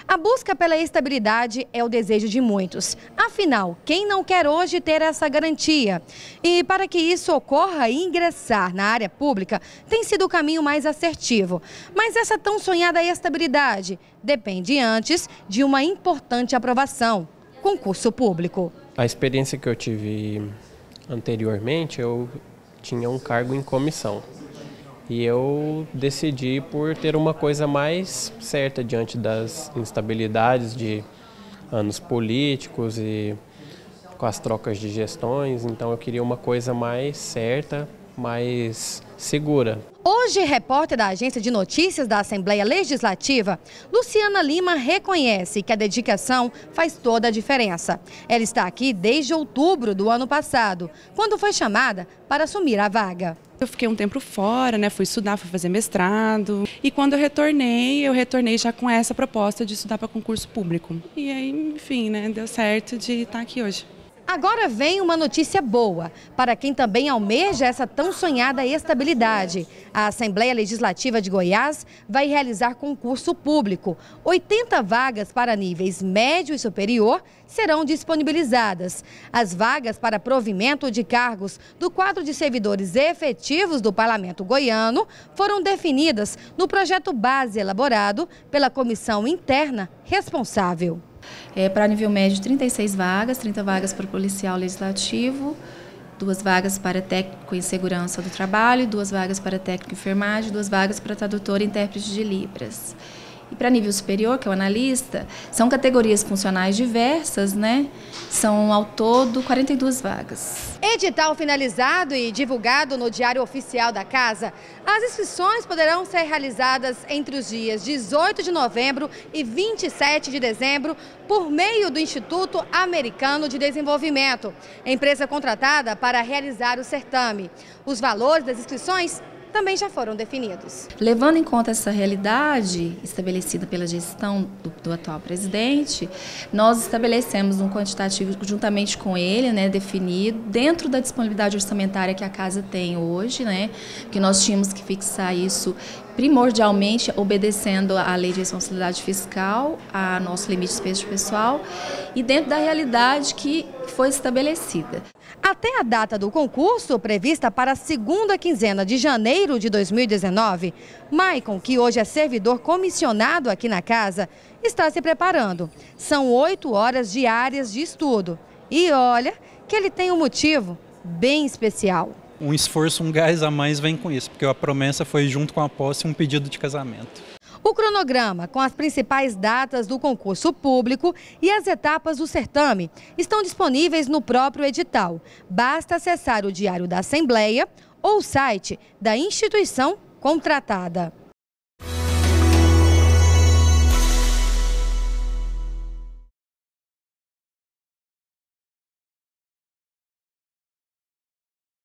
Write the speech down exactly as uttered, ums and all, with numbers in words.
A busca pela estabilidade é o desejo de muitos. Afinal, quem não quer hoje ter essa garantia? E para que isso ocorra, ingressar na área pública tem sido o caminho mais assertivo. Mas essa tão sonhada estabilidade depende antes de uma importante aprovação: concurso público. A experiência que eu tive anteriormente, eu tinha um cargo em comissão. E eu decidi por ter uma coisa mais certa diante das instabilidades de anos políticos e com as trocas de gestões. Então eu queria uma coisa mais certa, mais segura. Hoje, repórter da Agência de Notícias da Assembleia Legislativa, Luciana Lima reconhece que a dedicação faz toda a diferença. Ela está aqui desde outubro do ano passado, quando foi chamada para assumir a vaga. Eu fiquei um tempo fora, né? Fui estudar, fui fazer mestrado. E quando eu retornei, eu retornei já com essa proposta de estudar para concurso público. E aí, enfim, né? Deu certo de estar aqui hoje. Agora vem uma notícia boa para quem também almeja essa tão sonhada estabilidade. A Assembleia Legislativa de Goiás vai realizar concurso público. oitenta vagas para níveis médio e superior serão disponibilizadas. As vagas para provimento de cargos do quadro de servidores efetivos do Parlamento Goiano foram definidas no projeto base elaborado pela comissão interna responsável. É, para nível médio, trinta e seis vagas, trinta vagas para policial legislativo, duas vagas para técnico em segurança do trabalho, duas vagas para técnico em enfermagem, duas vagas para tradutor e intérprete de Libras. E para nível superior, que é o analista, são categorias funcionais diversas, né? São ao todo quarenta e duas vagas. Edital finalizado e divulgado no Diário Oficial da Casa, as inscrições poderão ser realizadas entre os dias dezoito de novembro e vinte e sete de dezembro por meio do Instituto Americano de Desenvolvimento, empresa contratada para realizar o certame. Os valores das inscrições também já foram definidos. Levando em conta essa realidade estabelecida pela gestão do, do atual presidente, nós estabelecemos um quantitativo juntamente com ele, né, definido, dentro da disponibilidade orçamentária que a Casa tem hoje, né, que nós tínhamos que fixar isso primordialmente obedecendo à Lei de Responsabilidade Fiscal, a nosso limite de despesa pessoal e dentro da realidade que foi estabelecida. Até a data do concurso, prevista para a segunda quinzena de janeiro de dois mil e dezenove, Maicon, que hoje é servidor comissionado aqui na casa, está se preparando. São oito horas diárias de estudo. E olha que ele tem um motivo bem especial. Um esforço, um gás a mais vem com isso, porque a promessa foi junto com a posse um pedido de casamento. O cronograma com as principais datas do concurso público e as etapas do certame estão disponíveis no próprio edital. Basta acessar o Diário da Assembleia ou o site da instituição contratada.